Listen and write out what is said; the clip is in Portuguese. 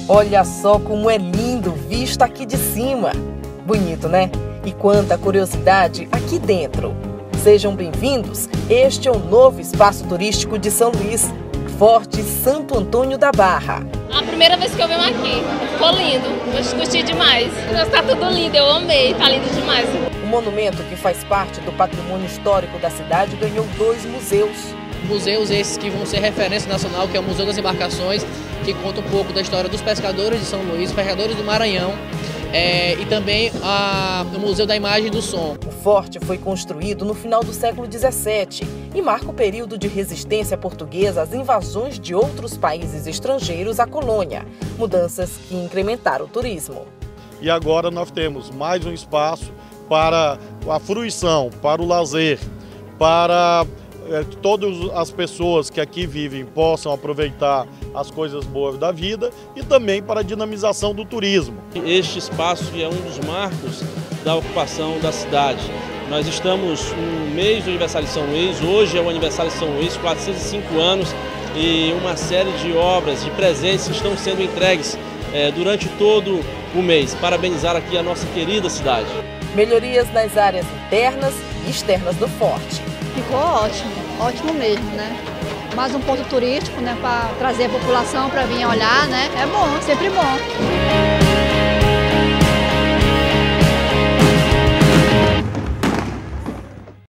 Olha só como é lindo visto aqui de cima. Bonito, né? E quanta curiosidade aqui dentro. Sejam bem-vindos. Este é o novo espaço turístico de São Luís, Forte Santo Antônio da Barra. A primeira vez que eu venho aqui, ficou lindo, eu curti demais. Está tudo lindo, eu amei, tá lindo demais. O monumento, que faz parte do patrimônio histórico da cidade, ganhou 2 museus. Museus esses que vão ser referência nacional, que é o Museu das Embarcações, que conta um pouco da história dos pescadores de São Luís, pescadores do Maranhão, e também o Museu da Imagem e do Som. O forte foi construído no final do século XVII e marca o período de resistência portuguesa às invasões de outros países estrangeiros à colônia, mudanças que incrementaram o turismo. E agora nós temos mais um espaço para a fruição, para o lazer, para todas as pessoas que aqui vivem possam aproveitar as coisas boas da vida e também para a dinamização do turismo. Este espaço é um dos marcos da ocupação da cidade. Nós estamos no mês do aniversário de São Luís, hoje é o aniversário de São Luís, 405 anos, e uma série de obras, de presentes estão sendo entregues durante todo o mês. Parabenizar aqui a nossa querida cidade. Melhorias nas áreas internas e externas do forte. Ficou ótimo, ótimo mesmo, né? Mais um ponto turístico, né, para trazer a população para vir olhar, né? É bom, sempre bom.